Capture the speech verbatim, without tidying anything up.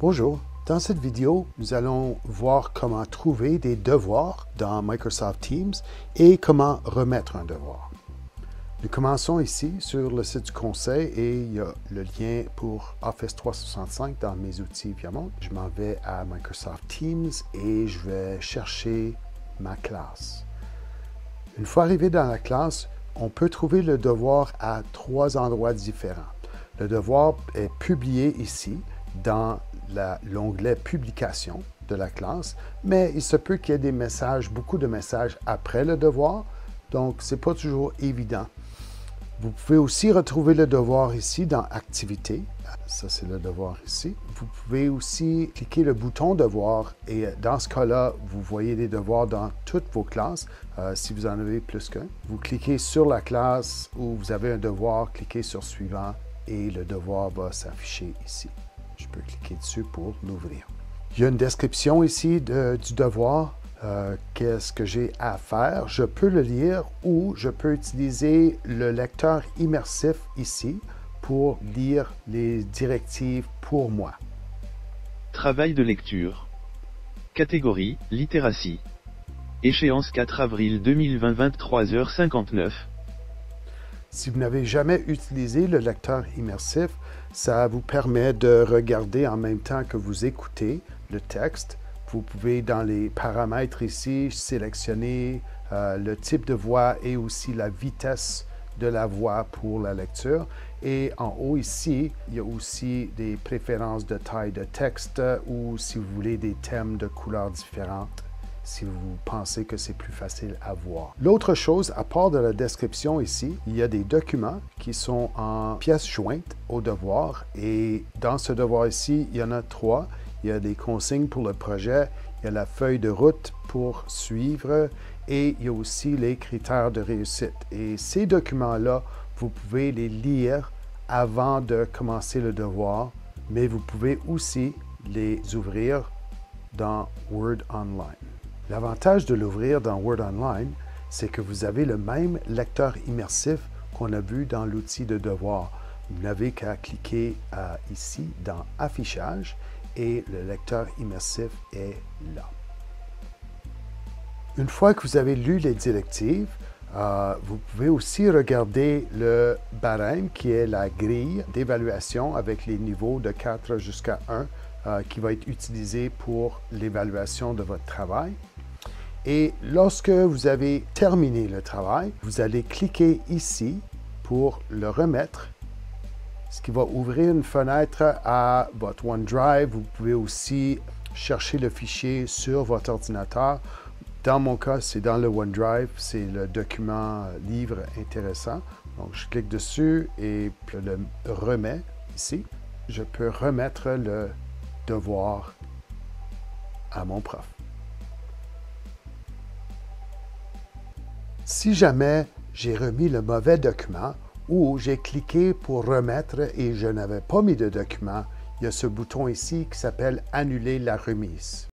Bonjour, dans cette vidéo, nous allons voir comment trouver des devoirs dans Microsoft Teams et comment remettre un devoir. Nous commençons ici sur le site du conseil et il y a le lien pour Office trois cent soixante-cinq dans mes outils Viamont. Je m'en vais à Microsoft Teams et je vais chercher ma classe. Une fois arrivé dans la classe, on peut trouver le devoir à trois endroits différents. Le devoir est publié ici dans l'onglet Publication de la classe, mais il se peut qu'il y ait des messages, beaucoup de messages après le devoir, donc ce n'est pas toujours évident. Vous pouvez aussi retrouver le devoir ici dans Activités. Ça, c'est le devoir ici. Vous pouvez aussi cliquer le bouton Devoir et dans ce cas-là, vous voyez des devoirs dans toutes vos classes, euh, si vous en avez plus qu'un. Vous cliquez sur la classe où vous avez un devoir, cliquez sur Suivant et le devoir va s'afficher ici. Je peux cliquer dessus pour l'ouvrir. Il y a une description ici de, du devoir. Euh, Qu'est-ce que j'ai à faire? Je peux le lire ou je peux utiliser le lecteur immersif ici pour lire les directives pour moi. Travail de lecture. Catégorie, littératie. Échéance quatre avril deux mille vingt, vingt-trois heures cinquante-neuf. Si vous n'avez jamais utilisé le lecteur immersif, ça vous permet de regarder en même temps que vous écoutez le texte. Vous pouvez, dans les paramètres ici, sélectionner euh, le type de voix et aussi la vitesse de la voix pour la lecture. Et en haut ici, il y a aussi des préférences de taille de texte ou si vous voulez des thèmes de couleurs différentes, si vous pensez que c'est plus facile à voir. L'autre chose, à part de la description ici, il y a des documents qui sont en pièces jointes au devoir. Et dans ce devoir ici, il y en a trois. Il y a des consignes pour le projet, il y a la feuille de route pour suivre et il y a aussi les critères de réussite. Et ces documents-là, vous pouvez les lire avant de commencer le devoir, mais vous pouvez aussi les ouvrir dans Word Online. L'avantage de l'ouvrir dans Word Online, c'est que vous avez le même lecteur immersif qu'on a vu dans l'outil de devoir. Vous n'avez qu'à cliquer euh, ici dans Affichage et le lecteur immersif est là. Une fois que vous avez lu les directives, euh, vous pouvez aussi regarder le barème qui est la grille d'évaluation avec les niveaux de quatre jusqu'à un euh, qui va être utilisé pour l'évaluation de votre travail. Et lorsque vous avez terminé le travail, vous allez cliquer ici pour le remettre, ce qui va ouvrir une fenêtre à votre OneDrive. Vous pouvez aussi chercher le fichier sur votre ordinateur. Dans mon cas, c'est dans le OneDrive, c'est le document livre intéressant. Donc, je clique dessus et puis je le remets ici. Je peux remettre le devoir à mon prof. Si jamais j'ai remis le mauvais document ou j'ai cliqué pour remettre et je n'avais pas mis de document, il y a ce bouton ici qui s'appelle « Annuler la remise ».